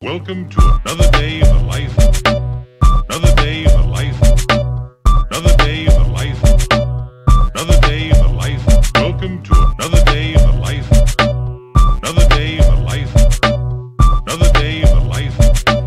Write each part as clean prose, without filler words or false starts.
Welcome to another day in the life. Another day in the life. Another day in the life. Another day in the life. Welcome to another day in the life. Another day in the life. Another day in the life.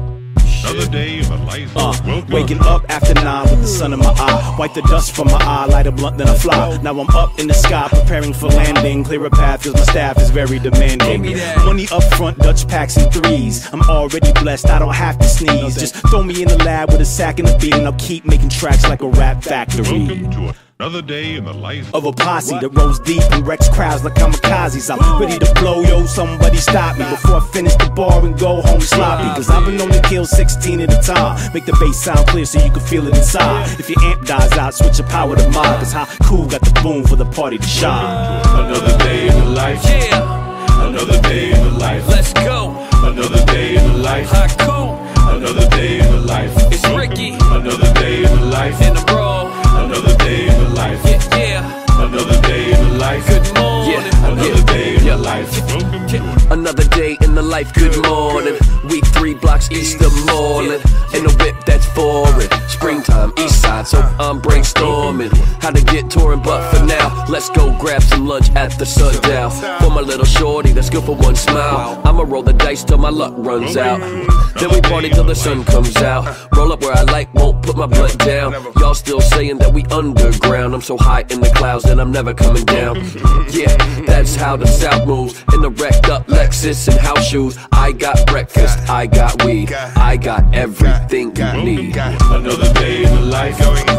Another day in the life. Waking up after 9 with the sun in my eye. Wipe the dust from my eye, light a blunt, then I fly. Now I'm up in the sky, preparing for landing. Clear a path, cause my staff is very demanding. Money up front, Dutch packs and threes. I'm already blessed, I don't have to sneeze. Just throw me in the lab with a sack and a beat, and I'll keep making tracks like a rap factory. Welcome to another day in the life of a posse that rolls deep and wrecks crowds like kamikazes. I'm ready to blow, yo, somebody stop me before I finish the bar and go home sloppy. Cause I've been known to kill 16 at a time. Make the bass sound clear so you can feel it inside. If your amp dies out, switch your power to mine. Cause how cool got the boom for the party to shine. Another day in the life. Yeah. Another day in the life. Let's go. Another day in the life. How cool. Another day in the life. It's Ricky. Another day in the life. In the bro. Another day in the life. Yeah, yeah. Another day in the life. Good morning. Yeah. Another day in the life. Another day in the life. Good morning. We 3 blocks east of Moreland. In a whip that's foreign. Springtime, east side, so I'm brainstorming how to get touring, but for now, let's go grab some lunch at the Sundown. For my little shorty, that's good for one smile. I'ma roll the dice till my luck runs out. Then we party till the sun comes out. Roll up where I like, won't put my blunt down. Y'all still saying that we underground. I'm so high in the clouds that I'm never coming down. Yeah, that's how the South moves. In the wrecked up Lexus and house shoes. I got breakfast, I got weed, I got everything you need. Another day in the life.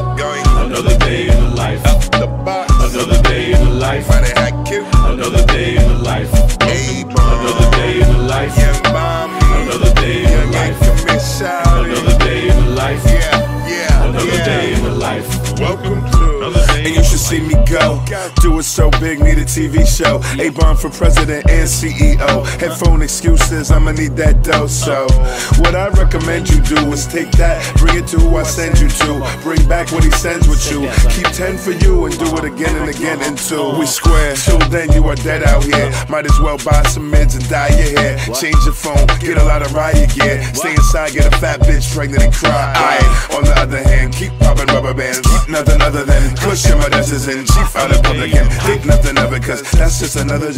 Another day in the life. Another day in the life. Another day in the life. Another day in the life. Another day in the life. Another day in the life. Another day in the life. Welcome to another day. And you should see me go. Do it so big, need a TV show. A-bomb for president and CEO. Headphone excuses, I'ma need that dough. So what I recommend you do is take that, bring it to who I send you to. Bring back what he sends with you. Keep 10 for you and do it again and again until we square. Till then you are dead out here. Might as well buy some mids and dye your hair. Change your phone, get a lot of riot gear. Stay inside, get a fat bitch pregnant and cry. On the other hand, keep popping rubber bands. Keep nothing other than cushion my dresses in. Chief out of public and think nothing of it, cause that's just another,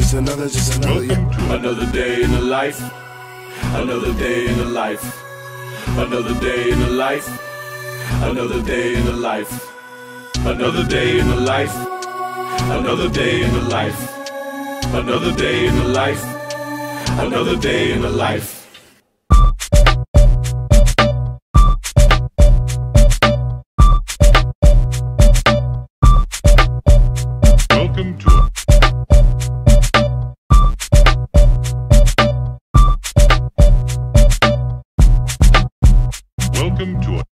yeah. Another day in the life. Another day in the life. Another day in the life. Another day in the life. Another day in the life. Another day in the life. Another day in the life. Another day in the life. Welcome to Welcome to